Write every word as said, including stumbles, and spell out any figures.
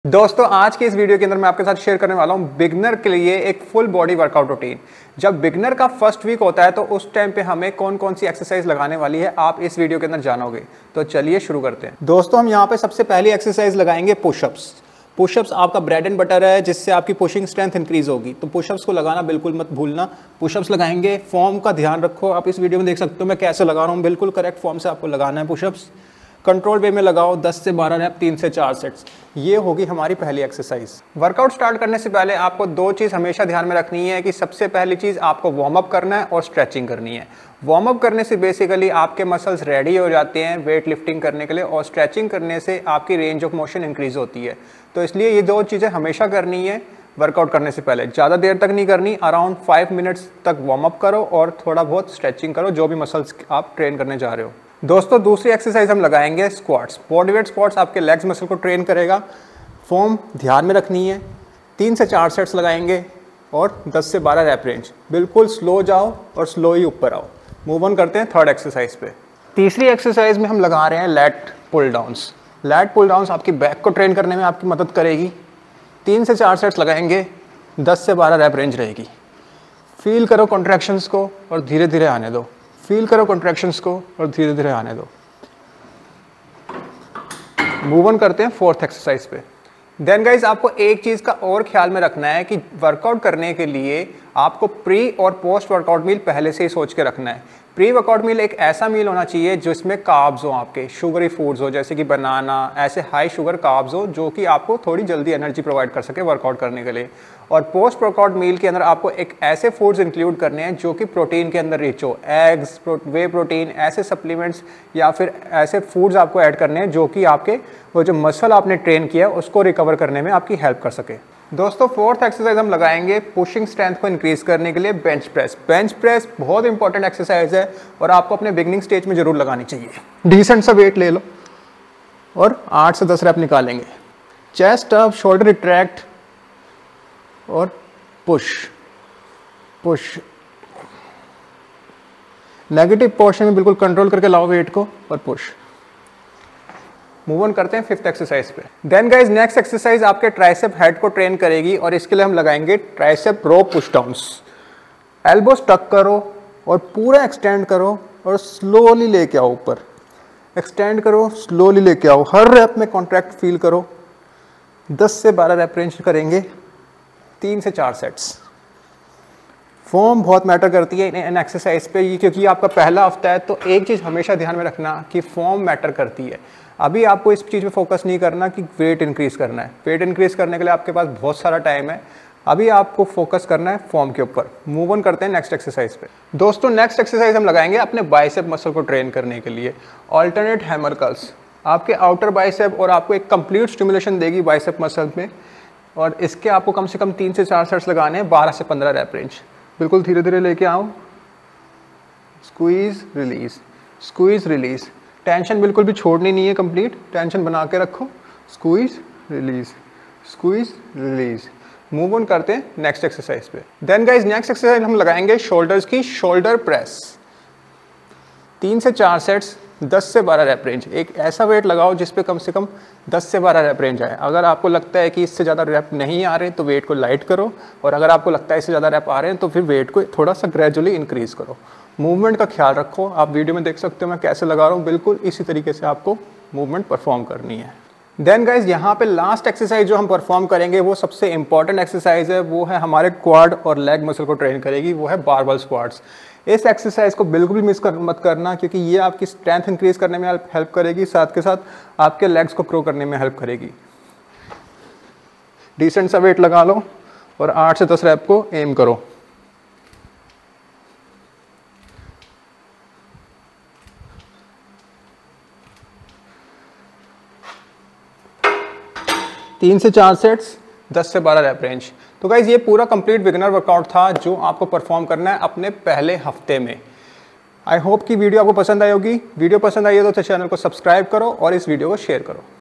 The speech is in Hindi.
दोस्तों आज के इस वीडियो के अंदर मैं आपके साथ शेयर करने वाला हूं बिगनर के लिए एक फुल बॉडी वर्कआउट रूटीन। जब बिगनर का फर्स्ट वीक होता है तो उस टाइम पे हमें कौन कौन सी एक्सरसाइज लगाने वाली है आप इस वीडियो के अंदर जानोगे। तो चलिए शुरू करते हैं। दोस्तों हम यहाँ पे सबसे पहली एक्सरसाइज लगाएंगे पुशअप्स। पुशअप्स आपका ब्रेड एंड बटर है जिससे आपकी पुशिंग स्ट्रेंथ इंक्रीज होगी, तो पुशअप्स को लगाना बिल्कुल मत भूलना। पुशअप्स लगाएंगे, फॉर्म का ध्यान रखो। आप इस वीडियो में देख सकते हो मैं कैसे लगा रहा हूँ, बिल्कुल करेक्ट फॉर्म से आपको लगाना है पुशअप्स। कंट्रोल वे में लगाओ, दस से बारह रैप, तीन से चार सेट्स। ये होगी हमारी पहली एक्सरसाइज। वर्कआउट स्टार्ट करने से पहले आपको दो चीज़ हमेशा ध्यान में रखनी है कि सबसे पहली चीज़ आपको वार्म अप करना है और स्ट्रेचिंग करनी है। वार्म अप करने से बेसिकली आपके मसल्स रेडी हो जाते हैं वेट लिफ्टिंग करने के लिए, और स्ट्रेचिंग करने से आपकी रेंज ऑफ मोशन इंक्रीज होती है। तो इसलिए ये दो चीज़ें हमेशा करनी है वर्कआउट करने से पहले। ज़्यादा देर तक नहीं करनी, अराउंड फाइव मिनट्स तक वार्म अप करो और थोड़ा बहुत स्ट्रेचिंग करो जो भी मसल्स आप ट्रेन करने जा रहे हो। दोस्तों दूसरी एक्सरसाइज हम लगाएंगे स्क्वाट्स। बॉडी वेट स्क्वाट्स आपके लेग्स मसल को ट्रेन करेगा। फॉर्म ध्यान में रखनी है, तीन से चार सेट्स लगाएंगे और दस से बारह रैप रेंज। बिल्कुल स्लो जाओ और स्लो ही ऊपर आओ। मूव ऑन करते हैं थर्ड एक्सरसाइज पे। तीसरी एक्सरसाइज में हम लगा रहे हैं lat pull downs. Lat pull downs आपकी बैक को ट्रेन करने में आपकी मदद करेगी। तीन से चार सेट्स लगाएंगे, दस से बारह रैप रेंज रहेगी। फील करो कॉन्ट्रैक्शंस को और धीरे धीरे आने दो। फील करो कॉन्ट्रैक्शंस को और धीरे धीरे आने दो। मूव ऑन करते हैं फोर्थ एक्सरसाइज पे। देन गाइज आपको एक चीज़ का और ख्याल में रखना है कि वर्कआउट करने के लिए आपको प्री और पोस्ट वर्कआउट मील पहले से ही सोच के रखना है। प्री वर्कआउट मील एक ऐसा मील होना चाहिए जिसमें कार्ब्स हो, आपके शुगरी फूड्स हो जैसे कि बनाना, ऐसे हाई शुगर कार्ब्स हो जो कि आपको थोड़ी जल्दी एनर्जी प्रोवाइड कर सके वर्कआउट करने के लिए। और पोस्ट वर्कआउट मील के अंदर आपको एक ऐसे फूड्स इंक्लूड करने हैं जो कि प्रोटीन के अंदर रिच हो, एग्स, वे प्रोटीन, ऐसे सप्लीमेंट्स या फिर ऐसे फूड्स आपको ऐड करने हैं जो कि आपके वो जो मसल आपने ट्रेन किया है उसको रिकवर करने में आपकी हेल्प कर सके। दोस्तों फोर्थ एक्सरसाइज हम लगाएंगे पुशिंग स्ट्रेंथ को इंक्रीज करने के लिए बेंच प्रेस। बेंच प्रेस बहुत इंपॉर्टेंट एक्सरसाइज है और आपको अपने बिगनिंग स्टेज में जरूर लगानी चाहिए। डिसेंट सा वेट ले लो और आठ से दस रैप निकालेंगे। चेस्ट अप, शोल्डर रिट्रैक्ट और पुश पुश। नेगेटिव पोर्शन में बिल्कुल कंट्रोल करके लाओ वेट को और पुश। मूव ऑन करते हैं फिफ्थ एक्सरसाइज पे। देन गाइज नेक्स्ट एक्सरसाइज आपके ट्राइसेप हेड को ट्रेन करेगी और इसके लिए हम लगाएंगे tricep rope push downs. Elbow stuck करो और पूरा एक्सटेंड करो और स्लोली लेके आओ ऊपर। एक्सटेंड करो, स्लोली लेके आओ। हर रैप में कॉन्ट्रैक्ट फील करो। दस से बारह रैप रेंज करेंगे, तीन से चार सेट्स। फॉर्म बहुत मैटर करती है इन एक्सरसाइज पे, क्योंकि आपका पहला हफ्ता है। तो एक चीज़ हमेशा ध्यान में रखना कि फॉर्म मैटर करती है। अभी आपको इस चीज़ पे फोकस नहीं करना कि वेट इंक्रीज करना है। वेट इंक्रीज करने के लिए आपके पास बहुत सारा टाइम है। अभी आपको फोकस करना है फॉर्म के ऊपर। मूव ऑन करते हैं नेक्स्ट एक्सरसाइज पे। दोस्तों नेक्स्ट एक्सरसाइज हम लगाएंगे अपने बाइसेप मसल को ट्रेन करने के लिए ऑल्टरनेट हैमर कर्ल्स। आपके आउटर बाइसेप और आपको एक कंप्लीट स्टिमुलेशन देगी बाइसेप मसल में, और इसके आपको कम से कम तीन से चार सेट्स लगाने हैं, बारह से पंद्रह रैप रेंज। बिल्कुल धीरे धीरे लेके आओ। Squeeze release, squeeze release. Tension बिल्कुल भी छोड़नी नहीं है, कंप्लीट टेंशन बना के रखो। Squeeze release, squeeze release. Move on करते हैं नेक्स्ट एक्सरसाइज पे। देन गाइज नेक्स्ट एक्सरसाइज हम लगाएंगे शोल्डर्स की शोल्डर प्रेस। तीन से चार सेट्स, दस से बारह रैप रेंज। एक ऐसा वेट लगाओ जिस पे कम से कम दस से बारह रैप रेंज आए। अगर आपको लगता है कि इससे ज़्यादा रैप नहीं आ रहे तो वेट को लाइट करो, और अगर आपको लगता है इससे ज़्यादा रैप आ रहे हैं तो फिर वेट को थोड़ा सा ग्रेजुअली इंक्रीज करो। मूवमेंट का ख्याल रखो। आप वीडियो में देख सकते हो मैं कैसे लगा रहा हूँ, बिल्कुल इसी तरीके से आपको मूवमेंट परफॉर्म करनी है। देन गाइज यहाँ पे लास्ट एक्सरसाइज जो हम परफॉर्म करेंगे वो सबसे इंपॉर्टेंट एक्सरसाइज है। वो है हमारे क्वाड और लेग मसल को ट्रेन करेगी, वो है बारबल स्क्वाट्स। इस एक्सरसाइज को बिल्कुल भी मिस कर मत करना, क्योंकि ये आपकी स्ट्रेंथ इंक्रीज करने में हेल्प करेगी, साथ के साथ आपके लेग्स को ग्रो करने में हेल्प करेगी। डिसेंट सा वेट लगा लो और आठ से दस रैप को एम करो। तीन से चार सेट्स, दस से बारह रैप रेंज। तो गाइज ये पूरा कंप्लीट बिगिनर वर्कआउट था जो आपको परफॉर्म करना है अपने पहले हफ्ते में। आई होप कि वीडियो आपको पसंद आई होगी। वीडियो पसंद आई है तो चैनल को सब्सक्राइब करो और इस वीडियो को शेयर करो।